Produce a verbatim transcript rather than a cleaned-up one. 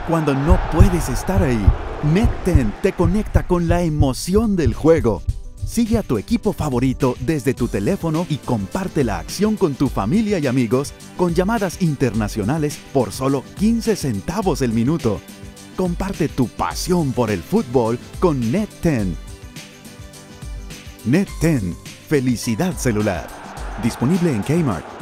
cuando no puedes estar ahí. Net diez te conecta con la emoción del juego. Sigue a tu equipo favorito desde tu teléfono y comparte la acción con tu familia y amigos con llamadas internacionales por solo quince centavos el minuto. Comparte tu pasión por el fútbol con Net diez. Net diez. Felicidad celular. Disponible en Kmart.